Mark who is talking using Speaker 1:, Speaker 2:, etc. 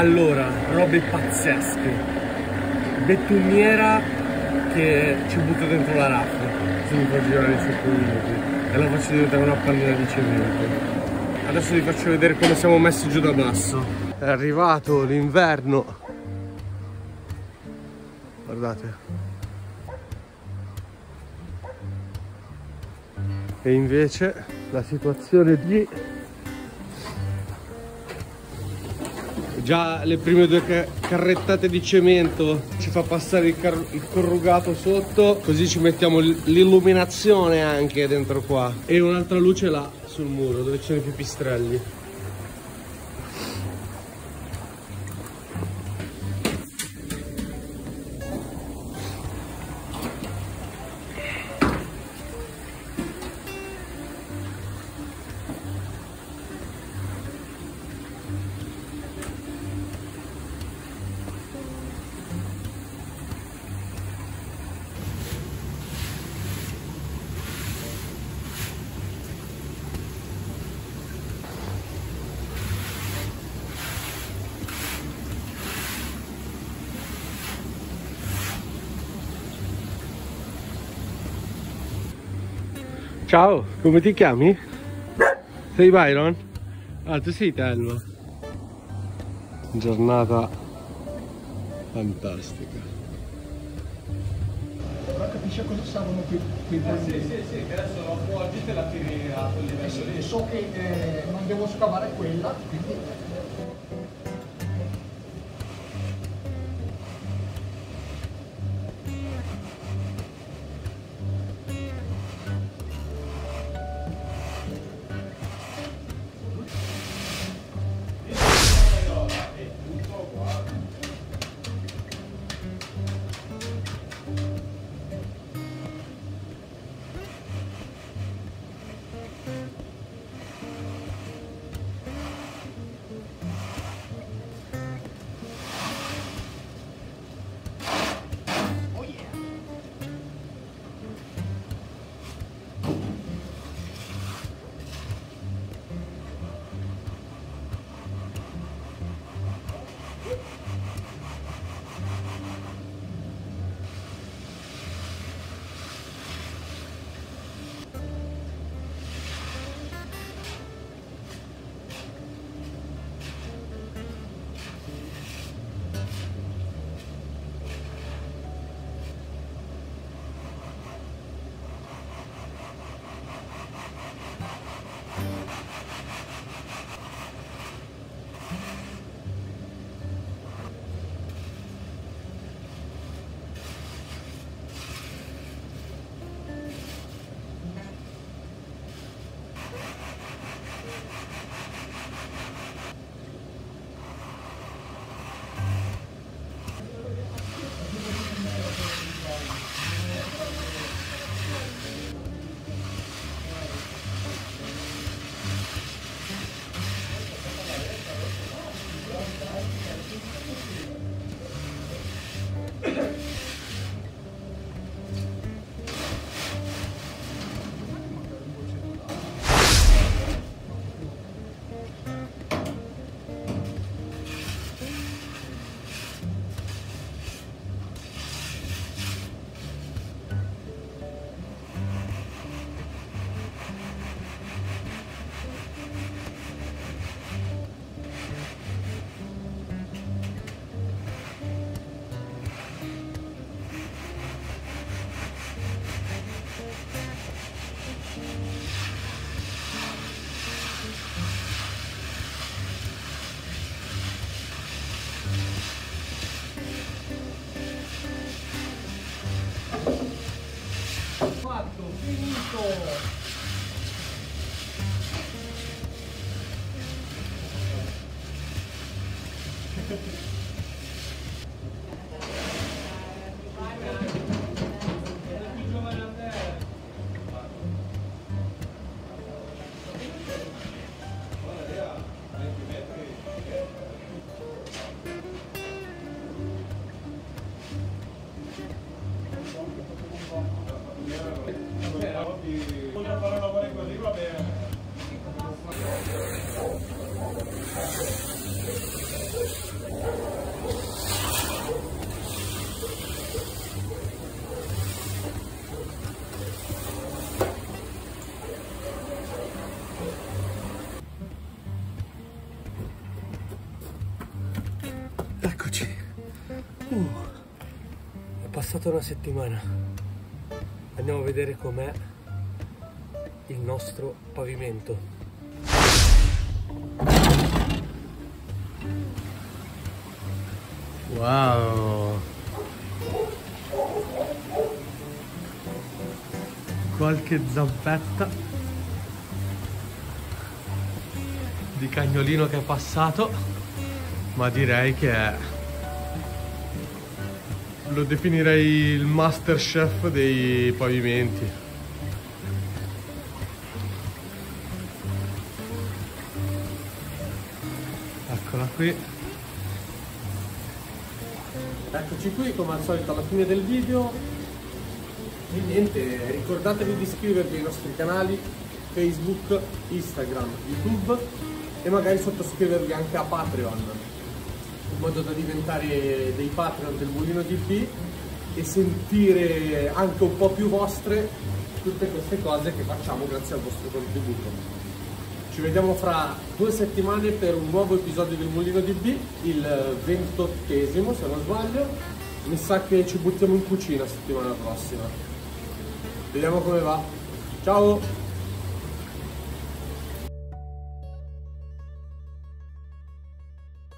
Speaker 1: Allora, robe pazzesche. Betoniera che ci butta dentro la raffa se mi fa girare i 5 minuti e la faccio diventare una pallina di cemento. Adesso vi faccio vedere come siamo messi giù da basso. È arrivato l'inverno. Guardate. E invece la situazione di... Già le prime due carrettate di cemento ci fa passare il corrugato sotto, così ci mettiamo l'illuminazione anche dentro qua. E un'altra luce là sul muro dove ci sono i pipistrelli. Ciao, come ti chiami? Sei Byron? Ah, tu sei Telma. Giornata fantastica.
Speaker 2: Però capisci cosa servono quei
Speaker 1: sì, che adesso lo appoggi e la tiri a quel livello lì.
Speaker 2: So che non devo scavare quella, quindi...
Speaker 1: passata una settimana. Andiamo a vedere com'è il nostro pavimento. Wow! Qualche zampetta di cagnolino che è passato, ma direi che lo definirei il master chef dei pavimenti. Eccola qui. Eccoci qui come al solito alla fine del video. E niente, ricordatevi di iscrivervi ai nostri canali Facebook, Instagram, YouTube e magari sottoscrivervi anche a Patreon, in modo da diventare dei Patreon del Mulino DB e sentire anche un po' più vostre tutte queste cose che facciamo grazie al vostro contributo. Ci vediamo fra 2 settimane per un nuovo episodio del Mulino DB, il 28esimo se non sbaglio. Mi sa che ci buttiamo in cucina settimana prossima. Vediamo come va. Ciao!